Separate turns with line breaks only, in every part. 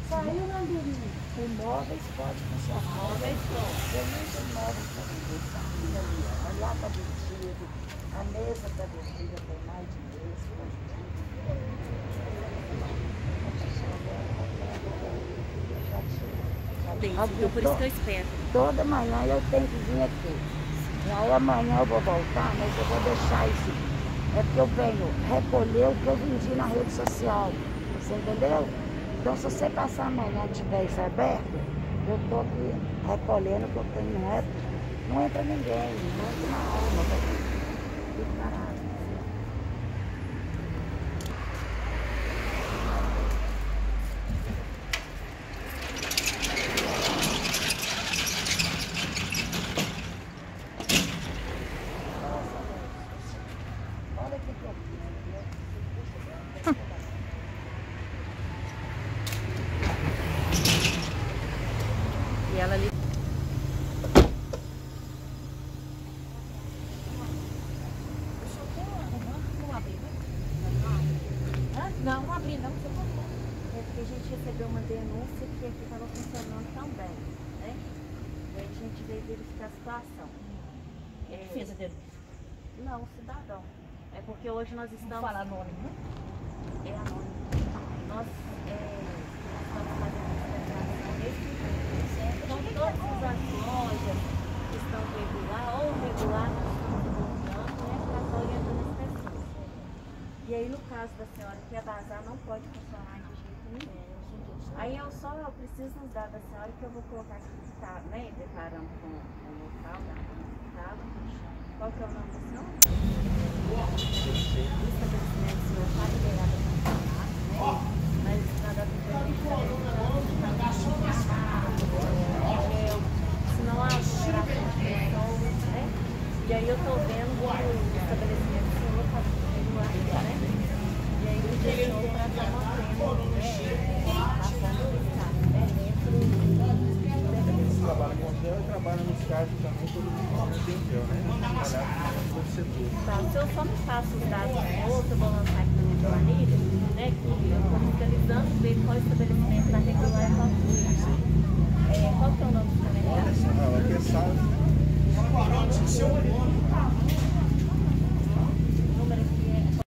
Saiu na Andorinha. Os móveis pode funcionar. Móveis pode. Tem muitos móveis para vender. Saindo ali, ó. A lata vestida, a mesa está vestida, tem mais de mesa.
Então por isso que eu espero.
Toda manhã eu tenho que vir aqui. E aí amanhã eu vou voltar, mas eu vou deixar isso. É porque eu venho recolher o que eu vendi na rede social. Você entendeu? Então se você passar amanhã e tiver isso aberto, eu estou aqui recolhendo o que eu tenho. Não entra ninguém, não entra na alma. Fica parado.
E ela ali. Não abri, não. É porque a gente recebeu uma denúncia que aqui estava funcionando também, né? E aí a gente veio verificar a situação.
Quem fez a denúncia?
Não, cidadão. É porque hoje nós estamos...
Fala anônimo.
É anônimo. Nós estamos fazendo uma declaração nesse momento. Então todas as lojas que estão regular ou regular, nós estamos divulgando, né? Para estar orientando as pessoas. E aí no caso da senhora que é bazar, não pode funcionar de jeito nenhum. Aí eu preciso nos dados da senhora que eu vou colocar aqui que está, né? Declarando com o local, tá? Qual que é o nome do senhor? O estabelecimento do senhor está liberado a funcionar, né? Mas nada a ver com senão a aglomeração de pessoas, né? E aí eu estou vendo que o estabelecimento do senhor está regular, né? E aí ele deixou para estar mantendo,
Trabalha com hotel e trabalha nos carros também, todo mundo tem hotel, né? Trabalhar com todo setor.
Tá, se eu só me passo os dados outros, eu vou lançar aqui na minha planilha, né? Que eu estou fiscalizando, ver qual estabelecimento está regular e qual não. Qual que é o nome do estabelecimento?
Aqui é sala.
O número aqui é...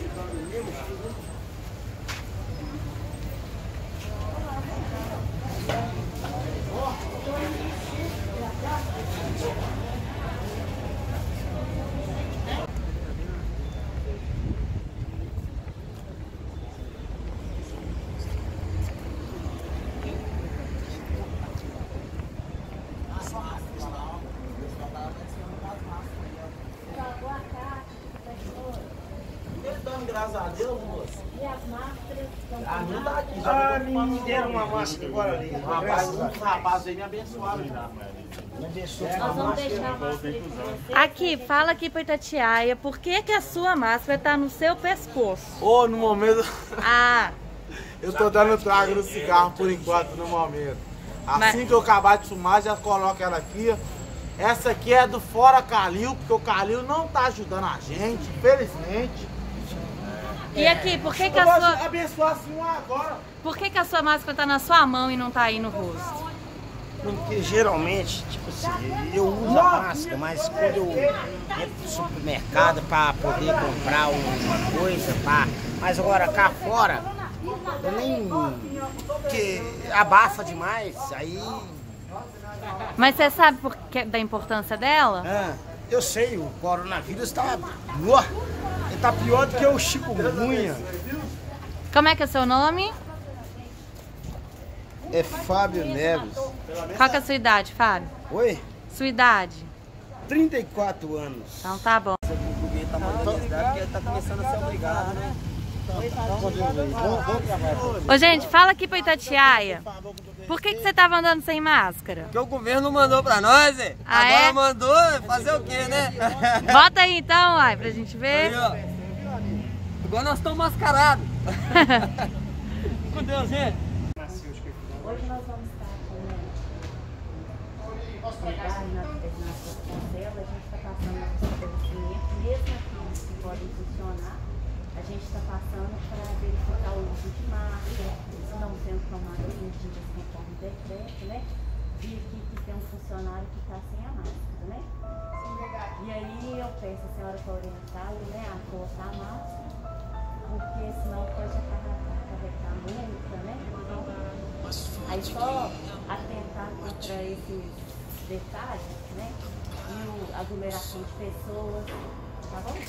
Graças a Deus, moço.
E as máscaras?
A minha tá aqui.
Ah, me deram uma máscara agora ali.
Os rapazes aí me abençoaram já.
Me abençoe.
Nós vamos deixar a máscara aqui com você.
Aqui, fala aqui pra Itatiaia, por que que a sua máscara tá no seu pescoço?
Ô, no momento,
Ah,
eu tô dando trago no cigarro por enquanto, no momento. Assim
Mas-
que eu acabar de fumar, já coloco ela aqui. Essa aqui é do Fora Calil, porque o Calil não tá ajudando a gente, infelizmente.
e aqui, por que que
Eu
a
vou
sua,
abençoar assim um agora.
por que que a sua máscara tá na sua mão e não tá aí no rosto?
Porque geralmente, tipo assim, eu uso a máscara, mas quando eu entro no supermercado para poder comprar uma coisa, pá, mas agora cá fora, eu nem. Porque abafa demais, aí.
Mas você sabe por que, da importância dela?
Eu sei, o coronavírus tá. Ele tá pior do que o chikungunya.
Como é que é seu nome?
É Fábio Neves.
Qual que é a sua idade, Fábio?
Oi?
Sua idade?
34 anos.
Então tá bom.
Tá começando a ser obrigado, né?
Ô gente, fala aqui pra Itatiaia. Por que que você tava andando sem máscara?
Porque o governo mandou pra nós, é?
Ah,
Agora
é?
mandou fazer o quê, né?
Bota aí então, uai, pra gente ver.
Aí, ó. Agora nós estamos mascarados. Com Deus, gente.
Hoje nós vamos estar com cuidado nas conselhos, a gente está passando nos estabelecimentos, mesmo aqueles que podem funcionar, a gente está passando para verificar o uso de máscara, se não sendo tomado funcionário que está sem a máscara, né? E aí eu peço a senhora para orientá-lo, né, a colocar a máscara, porque senão pode acarretar multa, né? Aí só atentar contra esses detalhes, né? E a aglomeração de pessoas, tá bom?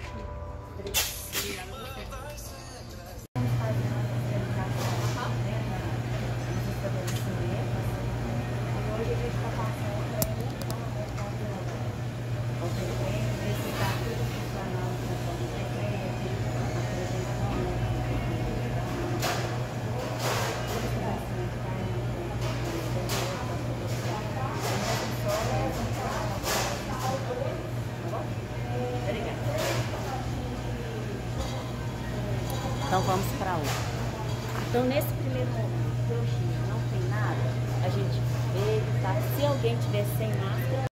Então vamos para outra. Então nesse primeiro momento, não tem nada, a gente vê, tá? Se alguém tiver sem máscara,